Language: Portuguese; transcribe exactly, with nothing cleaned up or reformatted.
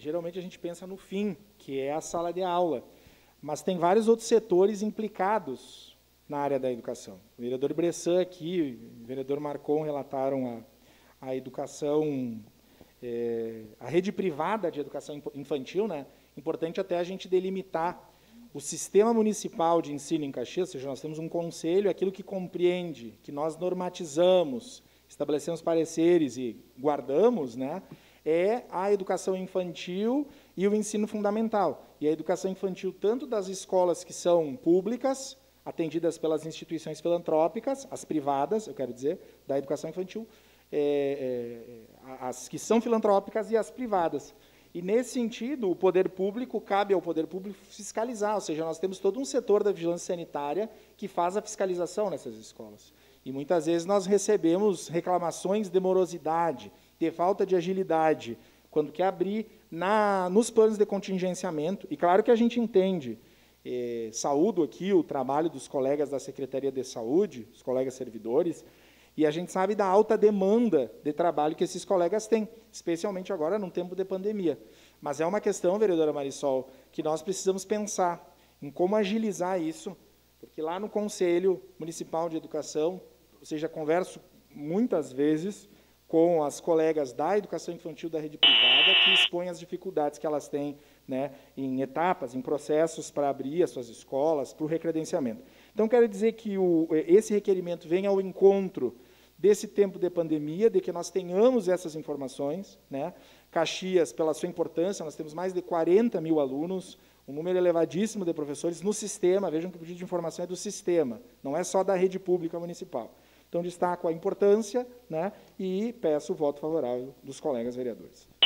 geralmente a gente pensa no fim, que é a sala de aula, mas tem vários outros setores implicados na área da educação. O vereador Bressan aqui, o vereador Marcon relataram a, a educação, é, a rede privada de educação infantil, né? Importante até a gente delimitar o sistema municipal de ensino em Caxias, ou seja, nós temos um conselho, aquilo que compreende, que nós normatizamos, estabelecemos pareceres e guardamos, né, é a educação infantil e o ensino fundamental. E a educação infantil, tanto das escolas que são públicas, atendidas pelas instituições filantrópicas, as privadas, eu quero dizer, da educação infantil, é, é, as que são filantrópicas e as privadas. E, nesse sentido, o poder público, cabe ao poder público fiscalizar, ou seja, nós temos todo um setor da vigilância sanitária que faz a fiscalização nessas escolas. E, muitas vezes, nós recebemos reclamações de morosidade, de falta de agilidade, quando quer abrir na, nos planos de contingenciamento. E, claro que a gente entende, eh, saúdo aqui o trabalho dos colegas da Secretaria de Saúde, os colegas servidores, e a gente sabe da alta demanda de trabalho que esses colegas têm, especialmente agora, num tempo de pandemia. Mas é uma questão, vereadora Marisol, que nós precisamos pensar em como agilizar isso, porque lá no Conselho Municipal de Educação, ou seja, converso muitas vezes com as colegas da educação infantil da rede privada, que expõem as dificuldades que elas têm, né, em etapas, em processos para abrir as suas escolas, para o recredenciamento. Então, quero dizer que o, esse requerimento vem ao encontro desse tempo de pandemia, de que nós tenhamos essas informações, né? Caxias, pela sua importância, nós temos mais de quarenta mil alunos, um número elevadíssimo de professores no sistema, vejam que o pedido de informação é do sistema, não é só da rede pública municipal. Então, destaco a importância, né, e peço o voto favorável dos colegas vereadores.